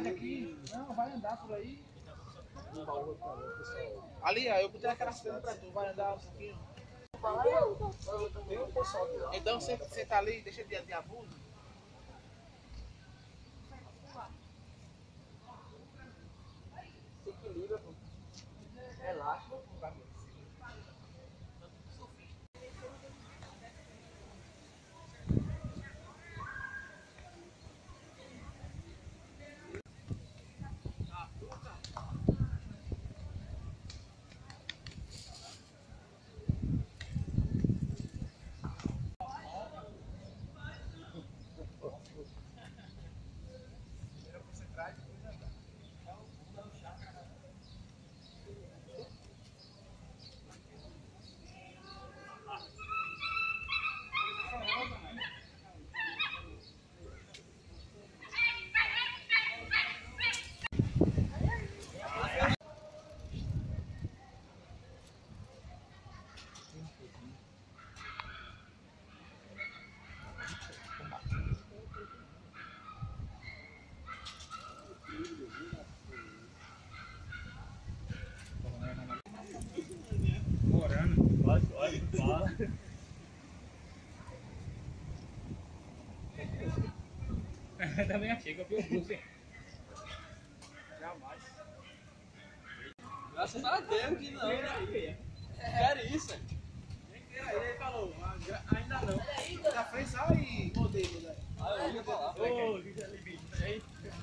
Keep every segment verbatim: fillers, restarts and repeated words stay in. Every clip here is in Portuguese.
cidade aqui. Não, vai andar por aí. Ali, ó, eu botei aquela cena pra tu, vai andar um pouquinho. Então você, você tá ali, deixa de, de abuso. Se equilibra, pô. Relaxa. Também achei que eu vi o Bruce, hein? Jamais. Graças a Deus que não, né? Quero isso. Ele falou, ainda não. Na frente sai modelo, né? Ah, eu ia falar. Ô, que delícia, aí.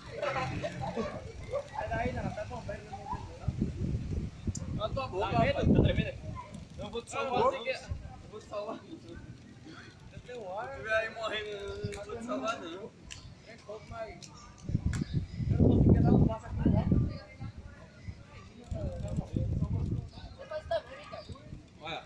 Sai daí, não, tá bom, velho. Na tua boca, Tá vendo? rapaz. Tá tremendo? Eu vou te salvar assim que... Eu vou te salvar. Eu tenho hora. Se tiver aí morrendo, eu não vou te salvar não. É pouco, mas. Eu não vou ficar dando um passo aqui, né? Olha,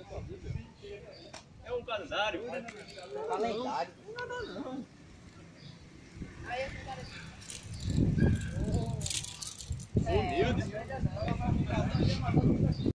é um calendário. Calendário. Não, nada não. Aí esse cara aqui. Humilde. É,